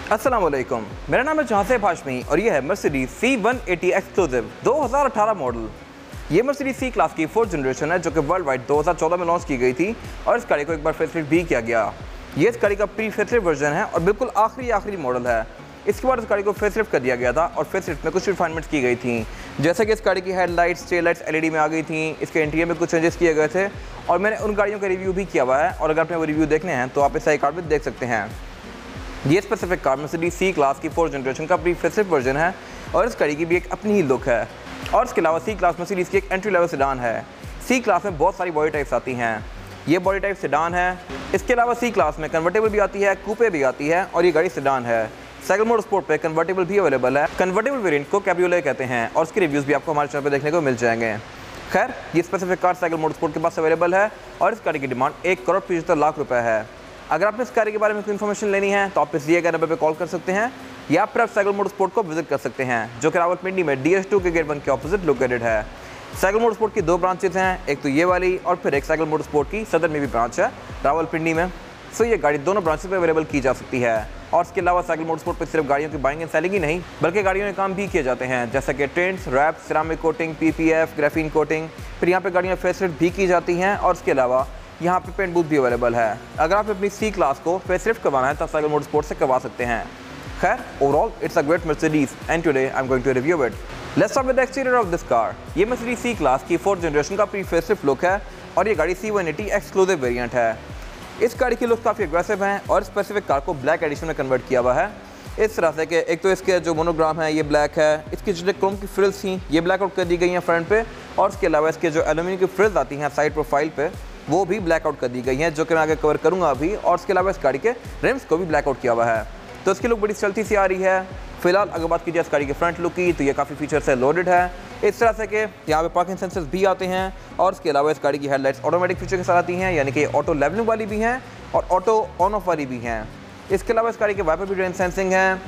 अस्सलाम वालेकुम, मेरा नाम है जहांसेब हाशमी और ये है मर्सिडीज C180 एक्सक्लूसिव 2018 मॉडल। ये मर्सिडीज सी क्लास की 4th जनरेशन है जो कि वर्ल्ड वाइड 2014 में लॉन्च की गई थी और इस गाड़ी को एक बार फेसलिफ्ट भी किया गया। ये इस गाड़ी का प्री फेसलिफ्ट वर्जन है और बिल्कुल आखिरी मॉडल है। इसके बाद इस गाड़ी को फेसलिफ्ट कर दिया गया था और फेसलिफ्ट में कुछ रिफाइनमेंट्स की गई थी, जैसे कि इस गाड़ी की हेडलाइट्स, टेल लाइट्स LED में आ गई थी। इसके इंटीरियर में कुछ चेंजेस किए गए थे और मैंने उन गाड़ियों का रिव्यू भी किया हुआ है और अगर आपने वो रिव्यू देखने हैं तो आप इस आई कार्ड में देख सकते हैं। ये specific car Mercedes C class की 4th जनरेशन का प्री फेसलिफ्ट वर्जन है और इस गाड़ी की भी एक अपनी ही लुक है। और इसके अलावा सी क्लास मर्सिडीज की एक एंट्री लेवल सेडान है। सी क्लास में बहुत सारी बॉडी टाइप्स आती हैं। ये बॉडी टाइप सेडान है। इसके अलावा सी क्लास में कन्वर्टेबल भी आती है, कूपे भी आती है और ये गाड़ी सेडान है। साइकिल मोड स्पोर्ट पे कन्वर्टेबल भी अवेलेबल है। कन्वर्टेबल वेरिएंट को कैब्रियोलेट कहते हैं और इसके रिव्यूज़ भी आपको हमारे चैनल पर देखने को मिल जाएंगे। खैर, ये specific car cycle mode sport के पास अवेलेबल है और इस गाड़ी की डिमांड 1,75,00,000 रुपये है। अगर आपने इस गाड़ी के बारे में कोई इन्फॉर्मेशन लेनी है तो आप इस दिए गए नंबर पर कॉल कर सकते हैं या फिर आप साइकिल मोड स्पोर्ट को विजिट कर सकते हैं जो कि रावलपिंडी में DS2 के गेट 1 के ऑपोजिट लोकेटेड है। साइकिल मोड स्पोर्ट की 2 ब्रांचेस हैं, एक तो ये वाली और फिर एक साइकिल मोड स्पोर्ट की सदर में भी ब्रांच है रावलपिंडी में। सो ये गाड़ी दोनों ब्रांचेस पे अवेलेबल की जा सकती है। और इसके अलावा साइकिल मोड स्पोर्ट पर सिर्फ गाड़ियों की बाइंग एंड सेलिंग ही नहीं बल्कि गाड़ियों में काम भी किए जाते हैं, जैसे कि tints, wrap, ceramic coating, PPF, graphene coating. फिर यहाँ पे गाड़ियाँ फेसलिफ्ट भी की जाती हैं और इसके अलावा यहाँ पे पेंट बूथ भी अवेलेबल है। अगर आप अपनी सी क्लास को फेसलिफ्ट करवाना है तो साइकिल मोड स्पोर्ट से करवा सकते हैं। खैर, overall it's a great Mercedes and today I am going to review it. Let's start with the exterior of this car. ये मर्सिडीज सी क्लास की 4th जनरेशन का प्री फेसलिफ्ट लुक है और ये गाड़ी C180 एक्सक्लूसिव वेरिएंट है। इस गाड़ी की लुक काफ़ी एग्रेसिव है और स्पेसिफिक कार को ब्लैक एडिशन में कन्वर्ट किया हुआ है। इस तरह से कि एक तो इसके जो मोनोग्राम है ये ब्लैक है, इसकी जो क्रोम की फ्रिल्स थी ये ब्लैक आउट कर दी गई हैं फ्रंट पे और इसके अलावा इसके जो एल्यूमिनियम की फ्रिल्स आती हैं साइड प्रोफाइल पे वो भी ब्लैक आउट कर दी गई हैं, जो कि मैं आगे कवर करूँगा अभी। और इसके अलावा इस गाड़ी के रिम्स को भी ब्लैक आउट किया हुआ है, तो इसकी लुक बड़ी चलती सी आ रही है। फिलहाल अगर बात कीजिए इस गाड़ी के फ्रंट लुक की तो ये काफ़ी फीचर से लोडेड है, इस तरह से कि यहाँ पे पार्किंग सेंसर्स भी आते हैं और इसके अलावा इस गाड़ी की हेडलाइट्स ऑटोमेटिक फीचर के साथ आती हैं, यानी कि ऑटो लेवलिंग वाली भी हैं और ऑटो ऑन ऑफ वाली भी हैं। इसके अलावा इस गाड़ी के वाइपर भी रेन सेंसिंग हैं।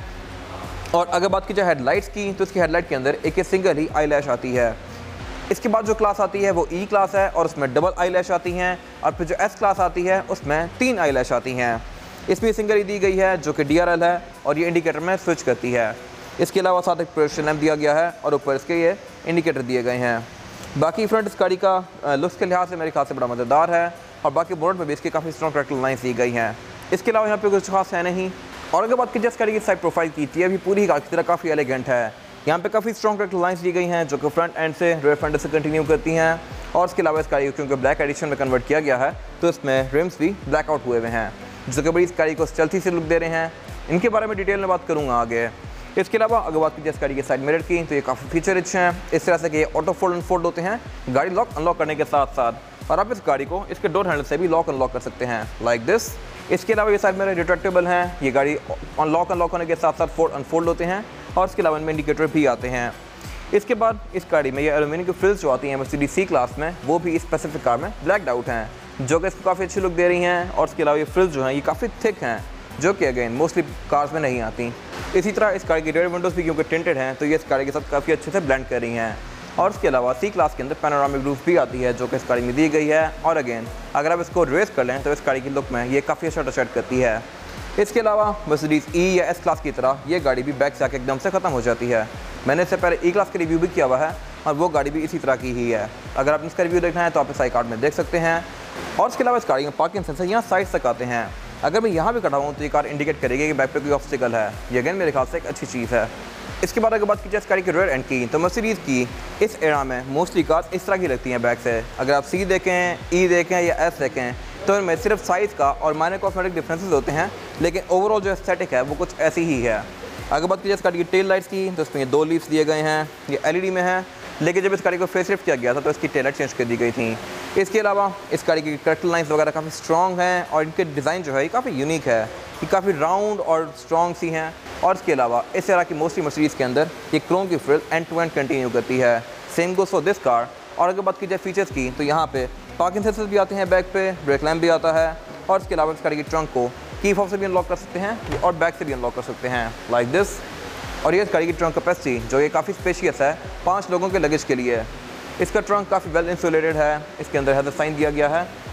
और अगर बात की जाए हेडलाइट्स की तो इसकी हेडलाइट के अंदर एक सिंगल ही आई लैश आती है। इसके बाद जो क्लास आती है वो E क्लास है और उसमें डबल आई लैश आती हैं और फिर जो S क्लास आती है उसमें 3 आई लैश आती हैं। इसमें सिंगल ही दी गई है जो कि DRL है और ये इंडिकेटर में स्विच करती है। इसके अलावा साथ एक पोजीशन लैंप दिया गया है और ऊपर इसके ये इंडिकेटर दिए गए हैं। बाकी फ्रंट इस गाड़ी का लुक्स के लिहाज से मेरे ख्याल से बड़ा मज़ेदार है और बाकी बोर्ड पर भी इसकी काफ़ी स्ट्रॉन्ग प्रैक्टिकल लाइन्स दी गई हैं। इसके अलावा यहाँ पे कुछ खास है नहीं। और अगर बात की जाए इस गाड़ी की साइड प्रोफाइल की तो ये भी पूरी कार की तरह काफ़ी एलिगेंट है। यहाँ पे काफ़ी स्ट्रॉन्ग प्रैक्टिकल लाइन्स दी गई हैं जो कि फ्रंट एंड से रेयर फेंडर से कंटिन्यू करती हैं। और इसके अलावा इस गाड़ी को क्योंकि ब्लैक एडिशन में कन्वर्ट किया गया है तो इसमें रिम्स भी ब्लैक आउट हुए हुए हैं जो कि बड़ी इस गाड़ी को चलती से लुक दे रहे हैं। इनके बारे में डिटेल में बात करूँगा आगे। इसके अलावा अगर बात की जाए इस गाड़ी के साइड मिरर की तो ये काफ़ी फीचर रिच हैं, इस तरह से कि ये ऑटो फोल्ड अनफोल्ड होते हैं गाड़ी लॉक अनलॉक करने के साथ साथ, और आप इस गाड़ी को इसके डोर हैंडल से भी लॉक अनलॉक कर सकते हैं लाइक दिस। इसके अलावा ये साइड मिरर रिट्रैक्टेबल हैं, ये गाड़ी लॉक अनलॉक होने के साथ साथ फोल्ड अनफोल्ड होते हैं और इसके अलावा इनमें इंडिकेटर भी आते हैं। इसके बाद इस गाड़ी में ये एल्यूमिनियम की फ्रिल्स जो आती हैं मर्सिडीज सी क्लास में वो भी इस स्पेसिफिक कार में ब्लैक्ड आउट हैं जो कि इसको काफ़ी अच्छी लुक दे रही हैं। और इसके अलावा ये फ्रिल्स जो हैं ये काफ़ी थिक हैं जो कि अगेन मोस्टली कार्स में नहीं आती। इसी तरह इस गाड़ी की रियर विंडोज़ भी क्योंकि टिंटेड हैं तो ये इस गाड़ी के साथ काफ़ी अच्छे से ब्लेंड कर रही हैं। और इसके अलावा सी क्लास के अंदर पैनोरामिक रूफ भी आती है जो कि इस गाड़ी में दी गई है और अगेन अगर आप इसको रेस कर लें तो इस गाड़ी की लुक में ये काफ़ी अच्छा टच करती है। इसके अलावा मर्सिडीज E या S क्लास की तरह ये गाड़ी भी बैक से आके एकदम से ख़त्म हो जाती है। मैंने इससे पहले E क्लास का रिव्यू भी किया हुआ है और वो गाड़ी भी इसी तरह की ही है। अगर आप इसका रिव्यू देखना है तो आप इस आई कार्ड में देख सकते हैं। और इसके अलावा इस गाड़ी में पार्किंग सेंसर यहाँ साइड तक आते हैं। अगर मैं यहाँ भी कटाऊँ तो ये कार इंडिकेट करेगी कि बैक पे कोई ऑब्स्टिकल है। ये अगेन मेरे ख्याल से एक अच्छी चीज़ है। इसके बाद अगर बात की जाए इस गाड़ी के रेयर एंड की तो मर्सिडीज़ की इस एरा में मोस्टली कार इस तरह की लगती हैं बैक से। अगर आप C देखें, E देखें या S देखें तो इनमें सिर्फ साइज़ का और माइनर कॉस्मेटिक डिफरेंसेस होते हैं, लेकिन ओवरऑल जो एस्थेटिक है वो कुछ ऐसी ही है। अगर बात की जाए इस गाड़ी की टेल लाइट्स की तो इसमें 2 लीव्स दिए गए हैं, ये LED में है, लेकिन जब इस गाड़ी को फेसलिफ्ट किया गया था तो इसकी टेल लाइट चेंज कर दी गई थी। इसके अलावा इस गाड़ी की कैरेक्टर लाइन्स वगैरह काफ़ी स्ट्रॉन्ग हैं और इनके डिज़ाइन जो है ये काफ़ी यूनिक है, ये काफ़ी राउंड और स्ट्रॉन्ग सी हैं। और इसके अलावा इस तरह की मोस्टली मर्सिडीज़ के अंदर ये क्रोम की frill end to end continue करती है। Same goes for this car. और अगर बात की जाए फीचर्स की तो यहाँ पे पार्किंग सेंसर्स भी आते हैं बैक पे, ब्रेक लैम्प भी आता है और इसके अलावा इस गाड़ी की ट्रंक को की फॉब से भी अनलॉक कर सकते हैं और बैक से भी अनलॉक कर सकते हैं लाइक दिस। और ये इस गाड़ी की ट्रंक कैपेसिटी जो ये काफ़ी स्पेशियस है 5 लोगों के लगेज के लिए। इसका ट्रंक काफ़ी वेल इंसुलेटेड है, इसके अंदर हैज़र साइन दिया गया है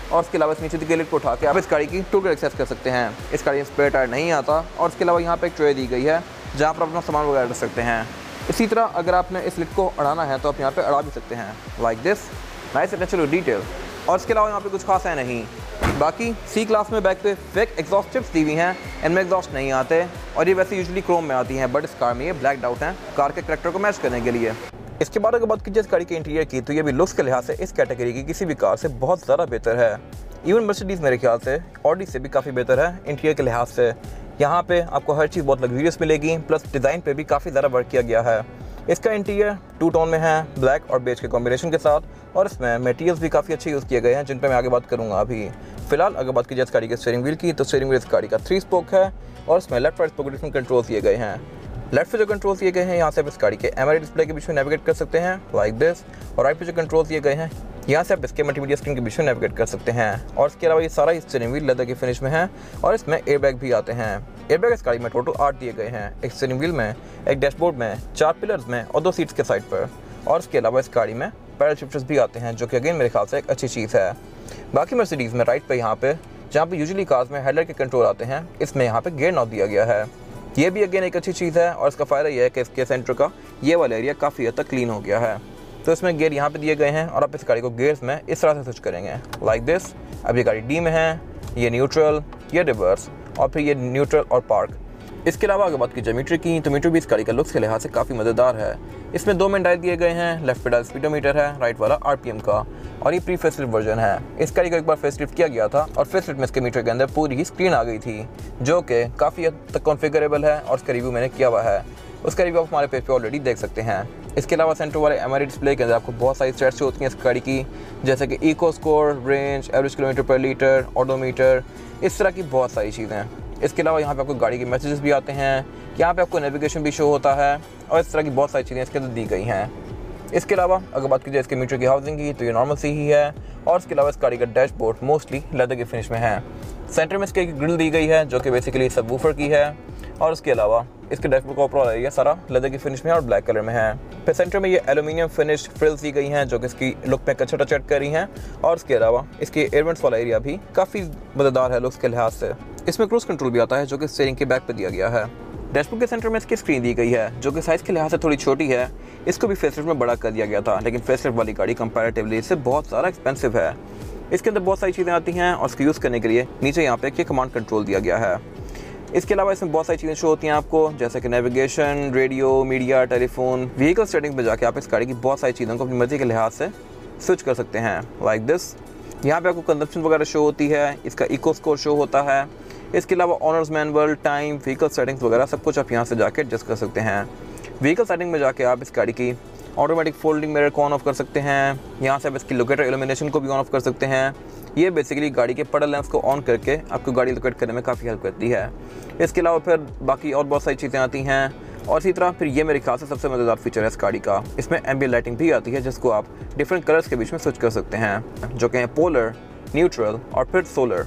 और उसके अलावा इस नीचे की लिड को उठा के आप इस गाड़ी की टूल किट एक्सेस कर सकते हैं। इस गाड़ी में स्पेयर टायर नहीं आता और उसके अलावा यहाँ पे एक ट्रे दी गई है जहाँ पर अपना सामान वगैरह रख सकते हैं। इसी तरह अगर आपने इस लिड को अड़ाना है तो आप यहाँ पे अड़ा भी सकते हैं, like this, nice attention to detail. और इसके अलावा यहाँ पे कुछ खास है नहीं। बाकी सी क्लास में बैक पे फेक एग्जॉस्ट चिप्स दी हुई हैं, इनमें एग्जॉस्ट नहीं आते और ये वैसे यूजुअली क्रोम में आती हैं, बट इस कार में ये ब्लैक आउट हैं कार के करैक्टर को मैच करने के लिए। इसके बाद अगर बात कीजिए इस गाड़ी के इंटीरियर की, तो ये भी लुक्स के लिहाज से इस कैटेगरी की किसी भी कार से बहुत ज़्यादा बेहतर है। इवन मर्सिडीज़ मेरे ख्याल से ऑडी से भी काफ़ी बेहतर है इंटीरियर के लिहाज से। यहाँ पे आपको हर चीज़ बहुत लग्जरियस मिलेगी, प्लस डिज़ाइन पे भी काफ़ी ज़्यादा वर्क किया गया है। इसका इंटीरियर 2 टोन में है, ब्लैक और बेज के कॉम्बिनेशन के साथ, और इसमें मटेरियल्स भी काफ़ी अच्छे यूज़ किए गए हैं जिन पे मैं आगे बात करूँगा। अभी फिलहाल अगर बात कीजिए इस गाड़ी के स्टीयरिंग व्हील की, तो स्टीयरिंग व्हील इस गाड़ी का 3 स्पोक है और इसमें left right spoke different control दिए गए हैं। लेफ्ट पे जो कंट्रोल दिए गए हैं यहाँ से आप इस गाड़ी के एमआरआई डिस्प्ले के बीच में नेविगेट कर सकते हैं, लाइक दिस। और राइट पे जो कंट्रोल दिए गए हैं यहाँ से आप इसके मल्टीमीडिया स्क्रीन के बीच में नेविगेट कर सकते हैं। और इसके अलावा ये सारा स्टीयरिंग व्हील लेदर की फिनिश में है और इसमें एयरबैग भी आते हैं। एयरबैग इस गाड़ी में टोटल 8 दिए गए हैं, एक स्टीयरिंग व्हील में, एक डैशबोर्ड में, 4 पिलर्स में और 2 सीट्स के साइड पर। और इसके अलावा इस गाड़ी में पैडल शिफ्टर्स भी आते हैं, जो कि अगेन मेरे ख्याल से एक अच्छी चीज़ है। बाकी मर्सिडीज़ में राइट पे यहाँ पे जहाँ पे यूजुअली कार्स में हेडलाइट के कंट्रोल आते हैं, इसमें यहाँ पे गियर नॉब दिया गया है। ये भी अगेन एक अच्छी चीज़ है और इसका फ़ायदा यह है कि इसके सेंटर का ये वाला एरिया काफ़ी हद तक क्लीन हो गया है। तो इसमें गियर यहाँ पे दिए गए हैं और आप इस गाड़ी को गियर्स में इस तरह से स्विच करेंगे, लाइक दिस। अब ये गाड़ी डी में है, ये न्यूट्रल, ये रिवर्स और फिर ये न्यूट्रल और पार्क। इसके अलावा अगर बात की जाए मीटर की, तो मीटर भी इस गाड़ी का लुक्स के लिहाज से काफ़ी मज़ेदार है। इसमें 2 मेन डायल दिए गए हैं, लेफ्ट पे डायल स्पीडोमीटर है, राइट वाला आरपीएम का, और ये प्री फेसलिफ्ट वर्जन है। इस गाड़ी को एक बार फेसलिफ्ट किया गया था और फेसलिफ्ट में इसके मीटर के अंदर पूरी ही स्क्रीन आ गई थी, जो कि काफ़ी हद तक कॉन्फ़िगरेबल है और उसका रिव्यू मैंने किया हुआ है। उसका रिव्यू आप हमारे पेज पे ऑलरेडी देख सकते हैं। इसके अलावा सेंटर वाले एमआरआई डिस्प्ले के अंदर आपको बहुत सारी स्टैट्स होती हैं इस गाड़ी की, जैसे कि eco score, range, average kilometre per litre, odometer, इस तरह की बहुत सारी चीज़ें। इसके अलावा यहाँ पे आपको गाड़ी के मैसेजेस भी आते हैं, यहाँ पे आपको नेविगेशन भी शो होता है और इस तरह की बहुत सारी चीज़ें इसके अंदर दी गई हैं। इसके अलावा अगर बात की जाए इसके मीटर की हाउसिंग की, तो ये नॉर्मल सी ही है। और इसके अलावा इस गाड़ी का डैशबोर्ड मोस्टली लेदर की फिनिश में है। सेंटर में इसके ग्रिल दी गई है जो कि बेसिकली सबवूफर की है, और उसके अलावा इसके डैशबोर्ड का ओवरऑल एरिया सारा लेदर की फिनिश में और ब्लैक कलर में है। फिर सेंटर में ये एल्यूमिनियम फिनिश फ्रिल्स दी गई हैं जो कि इसकी लुक में अच्छा टच कर रही हैं। और उसके अलावा इसके एयरवेंट्स वाला एरिया भी काफ़ी मज़ेदार है लुक्स के लिहाज से। इसमें क्रूज कंट्रोल भी आता है जो कि स्टीयरिंग के बैक पे दिया गया है। डैशबोर्ड के सेंटर में इसकी स्क्रीन दी गई है जो कि साइज़ के लिहाज से थोड़ी छोटी है। इसको भी फेसलिफ्ट में बड़ा कर दिया गया था, लेकिन फेसलिफ्ट वाली गाड़ी कंपैरेटिवली इससे बहुत ज़्यादा एक्सपेंसिव है। इसके अंदर बहुत सारी चीज़ें आती हैं और इसको यूज़ करने के लिए नीचे यहाँ पे एक कमांड कंट्रोल दिया गया है। इसके अलावा इसमें बहुत सारी चीज़ें शो होती हैं आपको, जैसे कि navigation, radio, media, telephone. Vehicle settings में जाके आप इस गाड़ी की बहुत सारी चीज़ों को अपनी मर्जी के लिहाज से स्विच कर सकते हैं, लाइक दिस। यहाँ पे आपको कंजप्शन वगैरह शो होती है, इसका इको स्कोर शो होता है। इसके अलावा owner's manual, time, vehicle settings वगैरह सब कुछ आप यहाँ से जाके एडजस्ट कर सकते हैं। व्हीकल सेटिंग में जाके आप इस गाड़ी की ऑटोमेटिक फोल्डिंग मिरर को ऑन ऑफ कर सकते हैं। यहाँ से आप इसकी लोकेटर इल्यूमिनेशन को भी ऑन ऑफ कर सकते हैं। ये बेसिकली गाड़ी के पडल लैंप्स को ऑन करके आपको गाड़ी लोकेट करने में काफ़ी हेल्प करती है। इसके अलावा फिर बाकी और बहुत सारी चीज़ें आती हैं। और इसी तरह फिर ये मेरे ख्याल से सबसे मज़ेदार फीचर है इस गाड़ी का, इसमें एम्बिएंट लाइटिंग भी आती है जिसको आप डिफरेंट कलर्स के बीच में स्विच कर सकते हैं, जो कि हैं पोलर, न्यूट्रल और फिर सोलर।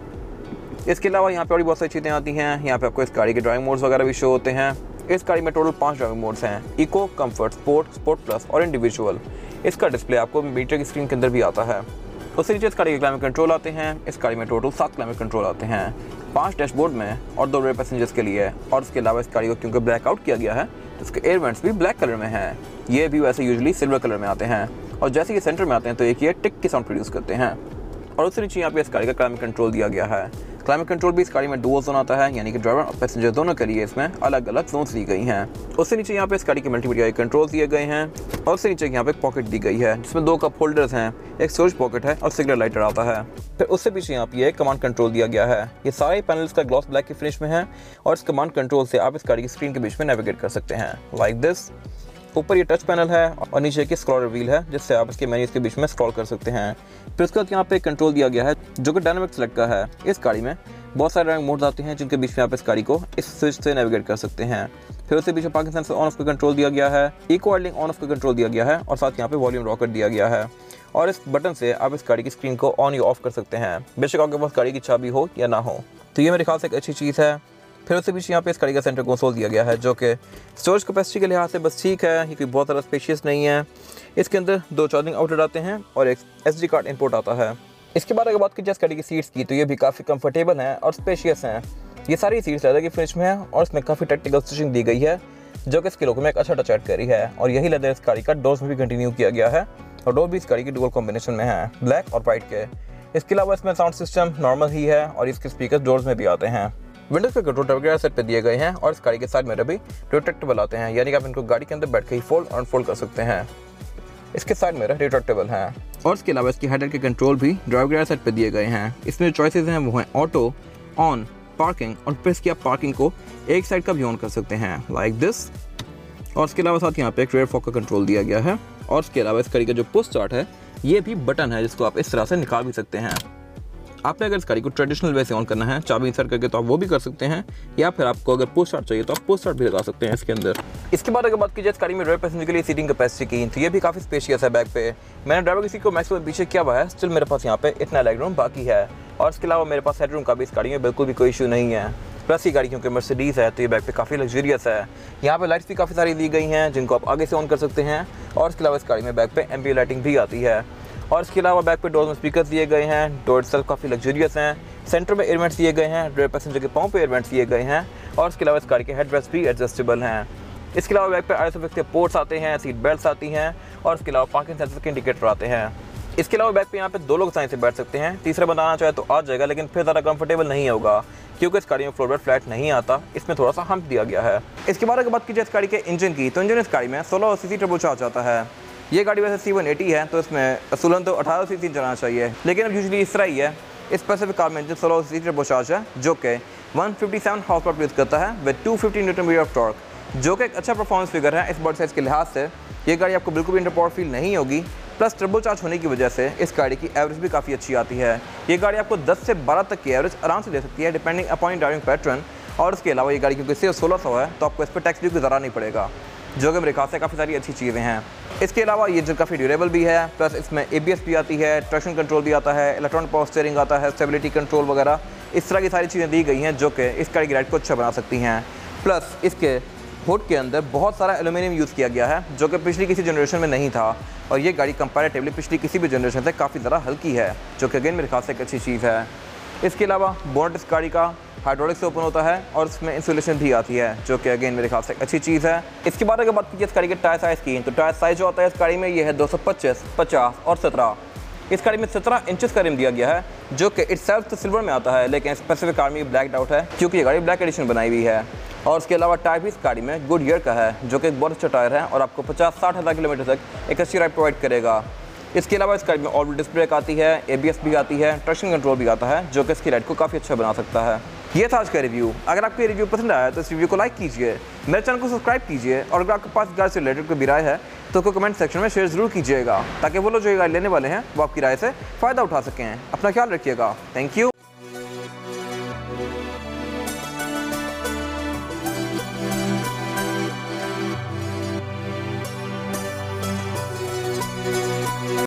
इसके अलावा यहाँ पे और भी बहुत सारी चीज़ें आती हैं। यहाँ पे आपको इस गाड़ी के ड्राइविंग मोड्स वगैरह भी शो होते हैं। इस गाड़ी में टोटल 5 ड्राइविंग मोड्स हैं, eco, comfort, sport, sport plus और इंडिविजुअल। इसका डिस्प्ले आपको मीटर की स्क्रीन के अंदर भी आता है। उससे नीचे इस गाड़ी के क्लाइमेट कंट्रोल आते हैं। इस गाड़ी में टोटल 7 क्लाइमेट कंट्रोल आते हैं, 5 डैशबोर्ड में और 2 रेयर पैसेंजर्स के लिए। और उसके अलावा इस गाड़ी को क्योंकि ब्लैक आउट किया गया है तो इसके एयर वेंट्स भी ब्लैक कलर में हैं। ये भी वैसे यूजुअली सिल्वर कलर में आते हैं और जैसे ये सेंटर में आते हैं तो एक ये टिक की साउंड प्रोड्यूस करते हैं। और उससे नीचे यहाँ पे इस गाड़ी का क्लाइमेट कंट्रोल दिया गया है। क्लाइमेट कंट्रोल भी इस गाड़ी में डुअल जोन आता है, यानी कि ड्राइवर और पैसेंजर दोनों के लिए इसमें अलग अलग जोन्स दी गई हैं। उससे नीचे यहाँ पे इस गाड़ी के मल्टीमीडिया कंट्रोल दिए गए हैं। और उससे नीचे यहाँ पे एक पॉकेट दी गई है जिसमें 2 कप होल्डर्स हैं, एक स्टोरेज पॉकेट है और सिगरेट लाइटर आता है। फिर उससे पीछे यहाँ पे एक कमांड कंट्रोल दिया गया है। ये सारे पैनल्स का ग्लॉस ब्लैक की फिनिश में है और इस कमांड कंट्रोल से आप इस गाड़ी की स्क्रीन के बीच में नेविगेट कर सकते हैं, लाइक दिस। ऊपर ये टच पैनल है और नीचे की स्क्रॉलर व्हील है जिससे आप इसके मेन्यूज के बीच में स्क्रॉल कर सकते हैं। फिर उसके बाद यहाँ पे कंट्रोल दिया गया है जो कि डायनामिक सेलेक्ट का है। इस गाड़ी में बहुत सारे ड्राइविंग मोड्स आते हैं जिनके बीच में आप इस गाड़ी को इस स्विच से नेविगेट कर सकते हैं। फिर उससे पीछे पार्किंग सेंसर ऑन ऑफ का कंट्रोल दिया गया है, इको आइडलिंग ऑन ऑफ का कंट्रोल दिया गया है और साथ यहाँ पे वॉल्यूम रॉकर दिया गया है। और इस बटन से आप इस गाड़ी की स्क्रीन को ऑन या ऑफ कर सकते हैं, बेशक आपके पास गाड़ी की चाबी हो या ना हो। तो ये मेरे ख्याल से एक अच्छी चीज़ है। फिर उससे पीछे यहाँ पे इस गाड़ी का सेंटर कंसोल दिया गया है जो कि स्टोरेज कैपेसिटी के लिहाज से बस ठीक है, ये कोई बहुत ज़्यादा स्पेशियस नहीं है। इसके अंदर 2 चार्जिंग आउटलेट आते हैं और एक SD कार्ड इनपुट आता है। इसके बाद अगर बात की जाए इस गाड़ी की सीट्स की, तो ये भी काफ़ी कंफर्टेबल हैं और स्पेशियस हैं। ये सारी सीट्स लेदर की फिनिश में है और इसमें काफ़ी टेक्निकल स्टिचिंग दी गई है जो कि इसके लुक में एक अच्छा टच ऐड करी है। और यही लेदर इस गाड़ी का डोर्स में भी कंटिन्यू किया गया है और डोर भी इस गाड़ी की डुअल कॉम्बिनेशन में है, ब्लैक और वाइट के। इसके अलावा इसमें साउंड सिस्टम नॉर्मल ही है और इसके स्पीकर डोर्स में भी आते हैं। विंडोज के कंट्रोल वगैरह सेट पे दिए गए हैं और इस गाड़ी के साइड मिरर भी रिट्रैक्टेबल आते हैं, यानी कि आप इनको गाड़ी के अंदर बैठ के ही फोल्ड और अनफोल्ड कर सकते हैं। इसके साइड मिरर रिट्रैक्टेबल हैं और इसके अलावा इसकी हेडलाइट के कंट्रोल भी ड्राइव गियर सेट पे दिए गए हैं। इसमें जो चॉइसेस हैं वो हैं ऑटो, ऑन, पार्किंग और फिर इसकी आप पार्किंग को एक साइड का भी ऑन कर सकते हैं लाइक दिस। और इसके अलावा साथ यहाँ पे एक रेयर फॉग का कंट्रोल दिया गया है और इसके अलावा इस गाड़ी का जो पुश स्टार्ट है ये भी बटन है जिसको आप इस तरह से निकाल भी सकते हैं। आपने अगर इस गाड़ी को ट्रेडिशनल वे से ऑन करना है चाबी इंसर्ट करके तो आप वो भी कर सकते हैं, या फिर आपको अगर पुश स्टार्ट चाहिए तो आप पुश स्टार्ट भी लगा सकते हैं इसके अंदर। इसके बाद अगर बात की जाए इस गाड़ी में रेयर पैसेंजर के लिए सीटिंग कैपेसिटी की, तो ये भी काफ़ी स्पेशियस है। बैक पे मैंने ड्राइवर की सीट को मैक्सिमम पीछे किया हुआ है, स्टिल मेरे पास यहाँ पे इतना लेग रूम बाकी है। और इसके अलावा मेरे पास हेड रूम का भी इस गाड़ी में बिल्कुल भी कोई इशू नहीं है। प्लस ये गाड़ी क्योंकि मर्सिडीज़ है तो ये बैक पे काफ़ी लग्जरियस है। यहाँ पे लाइट्स भी काफ़ी सारी दी गई हैं जिनको आप आगे से ऑन कर सकते हैं। और इसके अलावा इस गाड़ी में बैक पे एम्बिएंट लाइटिंग भी आती है। और इसके अलावा बैक पे डोर में स्पीकर दिए गए हैं, डोर सेल्फ काफ़ी लग्जरियस हैं। सेंटर में एयरवेंट्स दिए गए हैं, रेयर पैसेंजर के पाँव पे एयरवेंट्स दिए गए हैं। और इसके अलावा इस गाड़ी के हेडरेस्ट भी एडजस्टेबल हैं। इसके अलावा बैक पे RSFX के पोर्ट्स आते हैं, सीट बेल्ट्स आती हैं और इसके अलावा पार्किंग सेंसर के इंडिकेटर आते हैं। इसके अलावा बैक पे यहाँ पे 2 लोग आसानी से बैठ सकते हैं, तीसरा बंदा आना चाहे तो आ जाएगा, लेकिन फिर ज़्यादा कंफर्टेबल नहीं होगा क्योंकि इस गाड़ी में फ्लोर बेड फ्लैट नहीं आता, इसमें थोड़ा सा हम्प दिया गया है। इसके बाद अगर बात की जाए इस गाड़ी के इंजन की, तो इंजन इस गाड़ी में 16 सीसी टर्बोचार्ज आता है। ये गाड़ी वैसे C180 है तो इसमें असूलन तो 18 सीसी चलाना चाहिए, लेकिन अब यूजुअली इस तरह ही है। इस स्पेसिफिक कार में इंजन 16 सीसी टर्बोचार्ज है जो कि 157 हॉर्स पावर प्रोड्यूस करता है with 250 newton metre of torque, जो कि एक अच्छा परफॉर्मेंस फिगर है। इस बॉडी साइज के लिहाज से ये गाड़ी आपको बिल्कुल भी अंडरपावर फील नहीं होगी। प्लस टर्बोचार्ज होने की वजह से इस गाड़ी की एवरेज भी काफ़ी अच्छी आती है। ये गाड़ी आपको 10 से 12 तक की एवरेज आराम से दे सकती है डिपेंडिंग अपॉन ड्राइविंग पैटर्न। और इसके अलावा ये गाड़ी क्योंकि सिर्फ 1600 है तो आपको इस पर टैक्स भी गुजारा नहीं पड़ेगा, जो कि मेरे ख्याल से काफ़ी सारी अच्छी चीज़ें हैं। इसके अलावा ये जो काफ़ी ड्यूरेबल भी है, प्लस इसमें ABS भी आती है, ट्रैक्शन कंट्रोल भी आता है, इलेक्ट्रॉनिक पावर स्टीयरिंग आता है, स्टेबिलिटी कंट्रोल वगैरह इस तरह की सारी चीज़ें दी गई हैं जो कि इस गाड़ी की राइड को अच्छा बना सकती हैं। प्लस इसके हुड के अंदर बहुत सारा एल्यूमिनियम यूज़ किया गया है जो कि पिछली किसी जनरेशन में नहीं था, और ये गाड़ी कंपैरेटिवली पिछली किसी भी जनरेशन से काफ़ी ज़्यादा हल्की है, जो कि अगेन मेरे ख्याल से एक अच्छी चीज़ है। इसके अलावा बोनट इस गाड़ी का हाइड्रोलिक से ओपन होता है और इसमें इंसुलेशन भी आती है, जो कि अगेन मेरे ख्याल से एक अच्छी चीज़ है। इसके बाद अगर बात कीजिए इस गाड़ी के टायर साइज़ की, तो टायर साइज़ जो आता है इस गाड़ी में ये है 225, 50 और 17। इस गाड़ी में 17 इंचेस का रिम दिया गया है जो कि इटसेल्फ तो सिल्वर में आता है, लेकिन स्पेसिफिक कार में ब्लैक आउट है क्योंकि ये गाड़ी ब्लैक एडिशन बनाई हुई है। और उसके अलावा टायर भी इस गाड़ी में गुडईयर का है जो कि एक बहुत अच्छा टायर है और आपको 50-60 हज़ार किलोमीटर तक एक अच्छी राइड प्रोवाइड करेगा। इसके अलावा इस गाड़ी में ऑल डिस्क ब्रेक आती है, ABS भी आती है, ट्रैक्शन कंट्रोल भी आता है, जो कि इसकी राइड को काफ़ी अच्छा बना सकता है। ये था आज का रिव्यू। अगर आपको ये रिव्यू पसंद आया तो इस रिव्यू को लाइक कीजिए, मेरे चैनल को सब्सक्राइब कीजिए, और अगर आपके पास गाड़ी से रिलेटेड कोई भी राय है तो उसको कमेंट सेक्शन में शेयर ज़रूर कीजिएगा, ताकि वो लोग जो ये गाड़ी लेने वाले हैं वो आपकी राय से फ़ायदा उठा सकें। अपना ख्याल रखिएगा। Thank you.